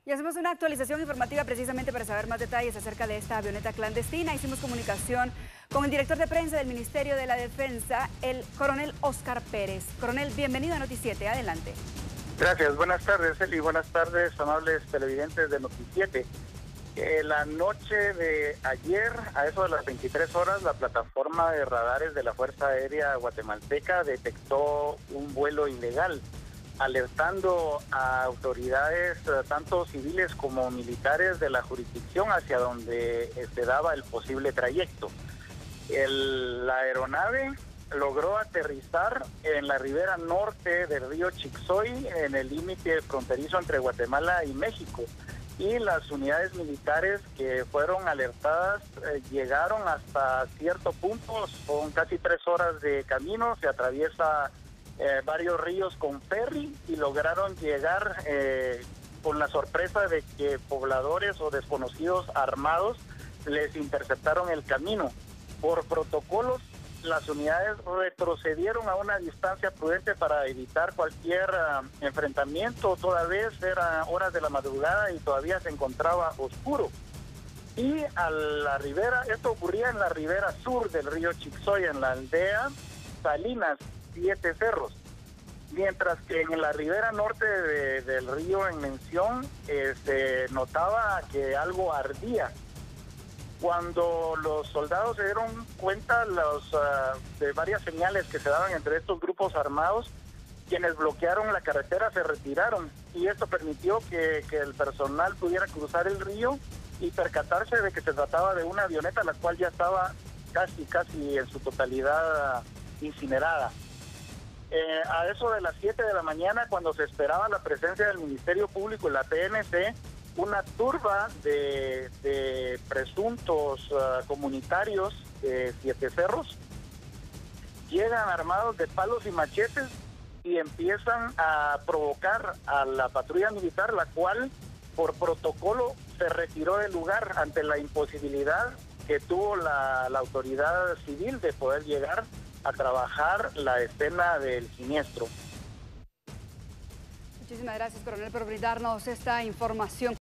Y hacemos una actualización informativa precisamente para saber más detalles acerca de esta avioneta clandestina. Hicimos comunicación con el director de prensa del Ministerio de la Defensa, el coronel Oscar Pérez. Coronel, bienvenido a Noticiete. Adelante. Gracias. Buenas tardes, Eli. Buenas tardes, amables televidentes de Noticiete. La noche de ayer, a eso de las 23 horas, la plataforma de radares de la Fuerza Aérea Guatemalteca detectó un vuelo ilegal, alertando a autoridades tanto civiles como militares de la jurisdicción hacia donde se daba el posible trayecto. La aeronave logró aterrizar en la ribera norte del río Chixoy, en el límite fronterizo entre Guatemala y México. Y las unidades militares que fueron alertadas llegaron hasta cierto punto, son casi 3 horas de camino, se atraviesa varios ríos con ferry y lograron llegar con la sorpresa de que pobladores o desconocidos armados les interceptaron el camino. Por protocolos, las unidades retrocedieron a una distancia prudente para evitar cualquier enfrentamiento. Toda vez eran horas de la madrugada y todavía se encontraba oscuro. Y a la ribera, esto ocurría en la ribera sur del río Chixoy, en la aldea Salinas, 7 Cerros. Mientras que en la ribera norte del río en mención se notaba que algo ardía. Cuando los soldados se dieron cuenta de varias señales que se daban entre estos grupos armados, quienes bloquearon la carretera se retiraron, y esto permitió que el personal pudiera cruzar el río y percatarse de que se trataba de una avioneta, la cual ya estaba casi en su totalidad incinerada. A eso de las 7 de la mañana, cuando se esperaba la presencia del Ministerio Público y la PNC, una turba de presuntos comunitarios de 7 Cerros llegan armados de palos y machetes y empiezan a provocar a la patrulla militar, la cual por protocolo se retiró del lugar ante la imposibilidad que tuvo la autoridad civil de poder llegar a trabajar la escena del siniestro. Muchísimas gracias, coronel, por brindarnos esta información.